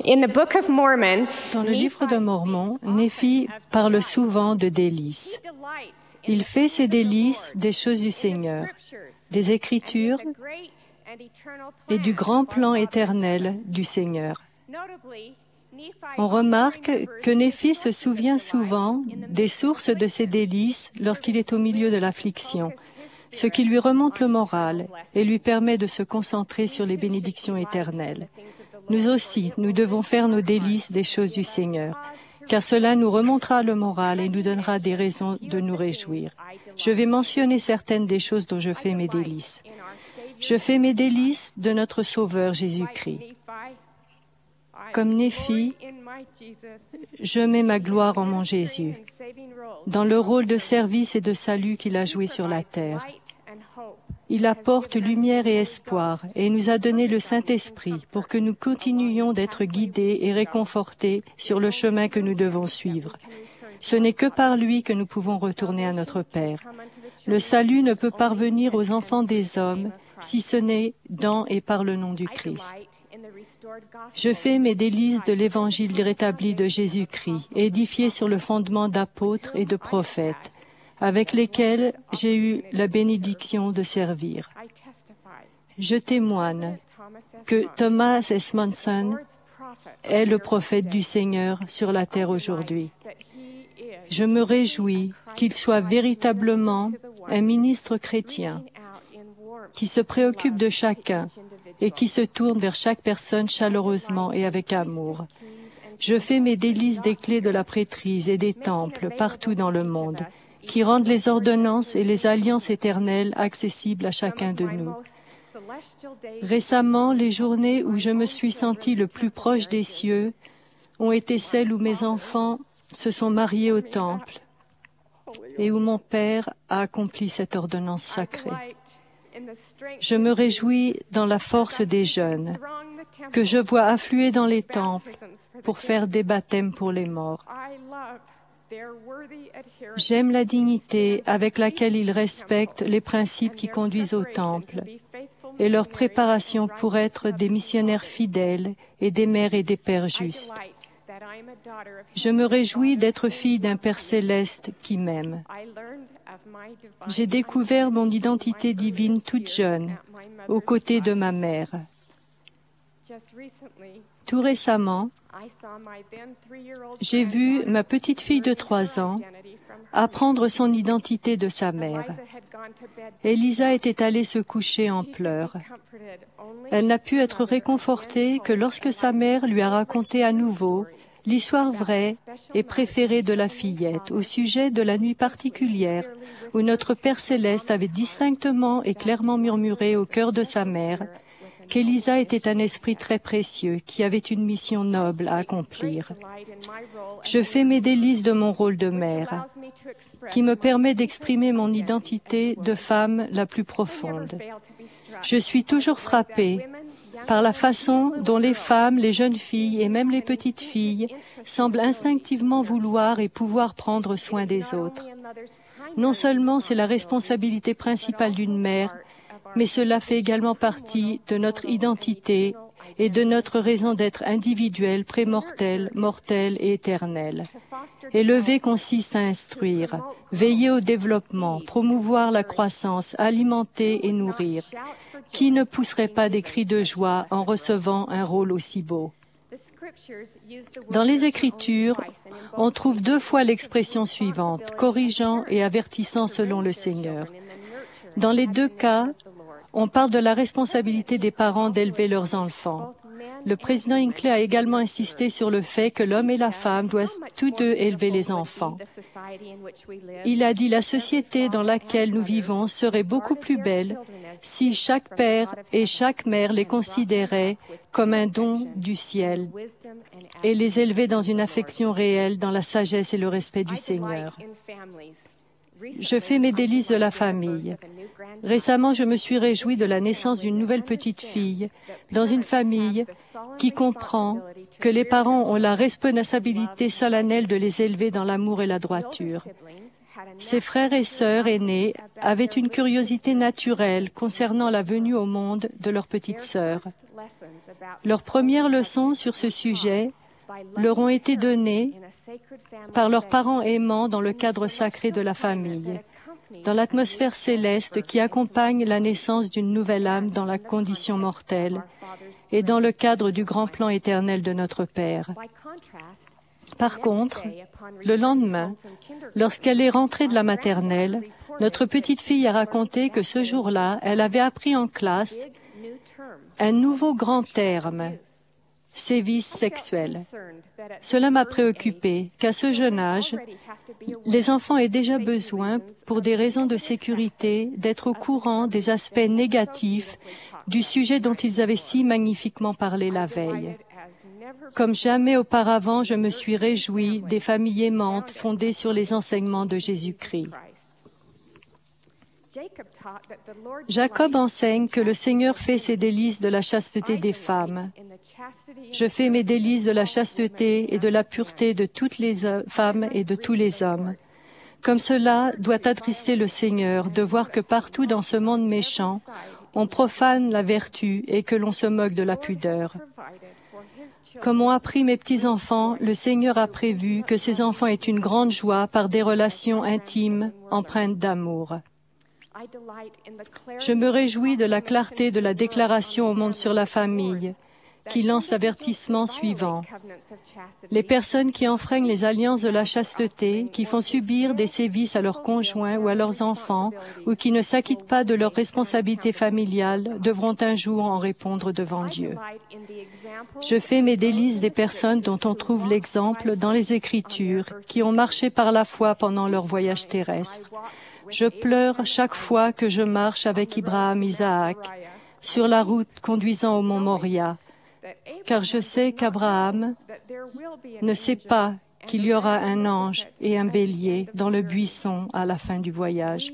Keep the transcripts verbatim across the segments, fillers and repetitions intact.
In the Book of Mormon, Dans le livre de Mormon, Néphi parle souvent de délices. Il fait ses délices des choses du Seigneur, des Écritures et du grand plan éternel du Seigneur. On remarque que Néphi se souvient souvent des sources de ses délices lorsqu'il est au milieu de l'affliction, ce qui lui remonte le moral et lui permet de se concentrer sur les bénédictions éternelles. Nous aussi, nous devons faire nos délices des choses du Seigneur, car cela nous remontera le moral et nous donnera des raisons de nous réjouir. Je vais mentionner certaines des choses dont je fais mes délices. Je fais mes délices de notre Sauveur Jésus-Christ. Comme Néphi, je mets ma gloire en mon Jésus, dans le rôle de service et de salut qu'il a joué sur la terre. Il apporte lumière et espoir et nous a donné le Saint-Esprit pour que nous continuions d'être guidés et réconfortés sur le chemin que nous devons suivre. Ce n'est que par lui que nous pouvons retourner à notre Père. Le salut ne peut parvenir aux enfants des hommes si ce n'est dans et par le nom du Christ. Je fais mes délices de l'Évangile rétabli de Jésus-Christ, édifié sur le fondement d'apôtres et de prophètes, avec lesquels j'ai eu la bénédiction de servir. Je témoigne que Thomas S. Monson est le prophète du Seigneur sur la terre aujourd'hui. Je me réjouis qu'il soit véritablement un ministre chrétien qui se préoccupe de chacun et qui se tourne vers chaque personne chaleureusement et avec amour. Je fais mes délices des clés de la prêtrise et des temples partout dans le monde, qui rendent les ordonnances et les alliances éternelles accessibles à chacun de nous. Récemment, les journées où je me suis senti le plus proche des cieux ont été celles où mes enfants se sont mariés au temple et où mon Père a accompli cette ordonnance sacrée. Je me réjouis dans la force des jeunes, que je vois affluer dans les temples pour faire des baptêmes pour les morts. J'aime la dignité avec laquelle ils respectent les principes qui conduisent au temple et leur préparation pour être des missionnaires fidèles et des mères et des pères justes. Je me réjouis d'être fille d'un Père céleste qui m'aime. J'ai découvert mon identité divine toute jeune, aux côtés de ma mère. Tout récemment, j'ai vu ma petite fille de trois ans apprendre son identité de sa mère. Elisa était allée se coucher en pleurs. Elle n'a pu être réconfortée que lorsque sa mère lui a raconté à nouveau l'histoire vraie et préférée de la fillette au sujet de la nuit particulière où notre Père céleste avait distinctement et clairement murmuré au cœur de sa mère qu'Elisa était un esprit très précieux qui avait une mission noble à accomplir. Je fais mes délices de mon rôle de mère, qui me permet d'exprimer mon identité de femme la plus profonde. Je suis toujours frappée par la façon dont les femmes, les jeunes filles et même les petites filles semblent instinctivement vouloir et pouvoir prendre soin des autres. Non seulement c'est la responsabilité principale d'une mère, mais cela fait également partie de notre identité et de notre raison d'être individuelle, prémortelle, mortelle et éternelle. Élever consiste à instruire, veiller au développement, promouvoir la croissance, alimenter et nourrir. Qui ne pousserait pas des cris de joie en recevant un rôle aussi beau? Dans les Écritures, on trouve deux fois l'expression suivante, corrigeant et avertissant selon le Seigneur. Dans les deux cas, on parle de la responsabilité des parents d'élever leurs enfants. Le président Hinckley a également insisté sur le fait que l'homme et la femme doivent tous deux élever les enfants. Il a dit « La société dans laquelle nous vivons serait beaucoup plus belle si chaque père et chaque mère les considérait comme un don du ciel et les élevait dans une affection réelle, dans la sagesse et le respect du Seigneur. » Je fais mes délices de la famille. Récemment, je me suis réjouie de la naissance d'une nouvelle petite fille dans une famille qui comprend que les parents ont la responsabilité solennelle de les élever dans l'amour et la droiture. Ses frères et sœurs aînés avaient une curiosité naturelle concernant la venue au monde de leur petite sœur. Leurs premières leçons sur ce sujet leur ont été données par leurs parents aimants dans le cadre sacré de la famille, dans l'atmosphère céleste qui accompagne la naissance d'une nouvelle âme dans la condition mortelle et dans le cadre du grand plan éternel de notre Père. Par contre, le lendemain, lorsqu'elle est rentrée de la maternelle, notre petite fille a raconté que ce jour-là, elle avait appris en classe un nouveau grand terme, sévices sexuels. Cela m'a préoccupée, qu'à ce jeune âge, les enfants aient déjà besoin, pour des raisons de sécurité, d'être au courant des aspects négatifs du sujet dont ils avaient si magnifiquement parlé la veille. Comme jamais auparavant, je me suis réjouie des familles aimantes fondées sur les enseignements de Jésus-Christ. Jacob enseigne que le Seigneur fait ses délices de la chasteté des femmes. Je fais mes délices de la chasteté et de la pureté de toutes les femmes et de tous les hommes. Comme cela doit attrister le Seigneur de voir que partout dans ce monde méchant, on profane la vertu et que l'on se moque de la pudeur. Comme ont appris mes petits-enfants, le Seigneur a prévu que ses enfants aient une grande joie par des relations intimes, empreintes d'amour. Je me réjouis de la clarté de la déclaration au monde sur la famille, qui lance l'avertissement suivant. Les personnes qui enfreignent les alliances de la chasteté, qui font subir des sévices à leurs conjoints ou à leurs enfants, ou qui ne s'acquittent pas de leurs responsabilités familiales, devront un jour en répondre devant Dieu. Je fais mes délices des personnes dont on trouve l'exemple dans les Écritures, qui ont marché par la foi pendant leur voyage terrestre. Je pleure chaque fois que je marche avec Abraham, Isaac, sur la route conduisant au mont Moria, car je sais qu'Abraham ne sait pas qu'il y aura un ange et un bélier dans le buisson à la fin du voyage.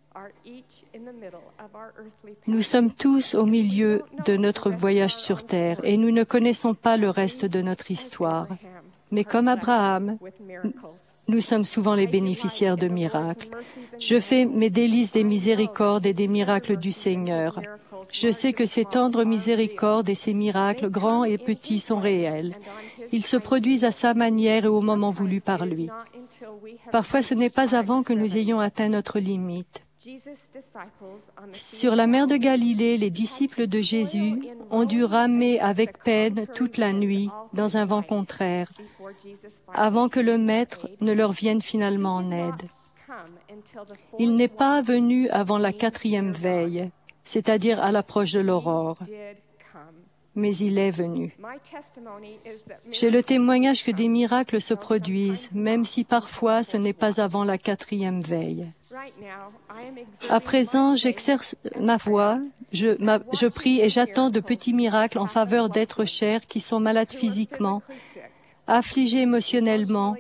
Nous sommes tous au milieu de notre voyage sur terre et nous ne connaissons pas le reste de notre histoire. Mais comme Abraham, nous sommes souvent les bénéficiaires de miracles. Je fais mes délices des miséricordes et des miracles du Seigneur. Je sais que ces tendres miséricordes et ces miracles, grands et petits, sont réels. Ils se produisent à sa manière et au moment voulu par lui. Parfois, ce n'est pas avant que nous ayons atteint notre limite. Sur la mer de Galilée, les disciples de Jésus ont dû ramer avec peine toute la nuit dans un vent contraire, avant que le Maître ne leur vienne finalement en aide. Il n'est pas venu avant la quatrième veille, c'est-à-dire à l'approche de l'aurore, mais il est venu. J'ai le témoignage que des miracles se produisent, même si parfois ce n'est pas avant la quatrième veille. À présent, j'exerce ma voix, je, ma, je prie et j'attends de petits miracles en faveur d'êtres chers qui sont malades physiquement, affligés émotionnellement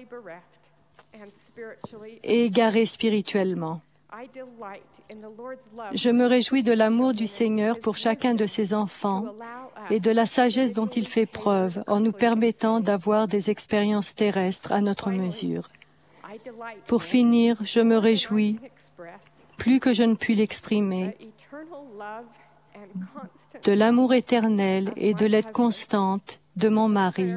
et égarés spirituellement. Je me réjouis de l'amour du Seigneur pour chacun de ses enfants et de la sagesse dont il fait preuve en nous permettant d'avoir des expériences terrestres à notre mesure. Pour finir, je me réjouis, plus que je ne puis l'exprimer, de l'amour éternel et de l'aide constante de mon mari,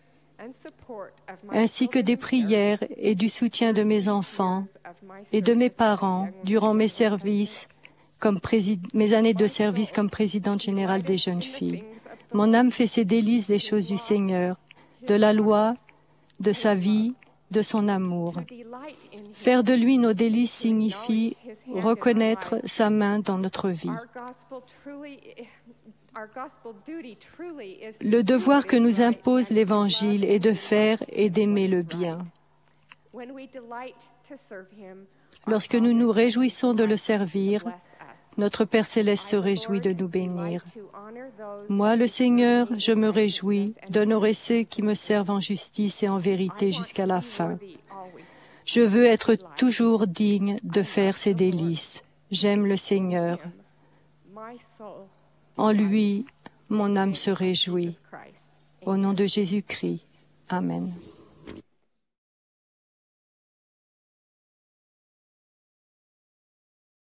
ainsi que des prières et du soutien de mes enfants et de mes parents durant mes services, comme mes années de service comme présidente générale des jeunes filles. Mon âme fait ses délices des choses du Seigneur, de la loi, de sa vie, de son amour. Faire de lui nos délices signifie reconnaître sa main dans notre vie. Le devoir que nous impose l'Évangile est de faire et d'aimer le bien. Lorsque nous nous réjouissons de le servir, notre Père céleste se réjouit de nous bénir. Moi, le Seigneur, je me réjouis d'honorer ceux qui me servent en justice et en vérité jusqu'à la fin. Je veux être toujours digne de faire ses délices. J'aime le Seigneur. En lui, mon âme se réjouit. Au nom de Jésus-Christ. Amen.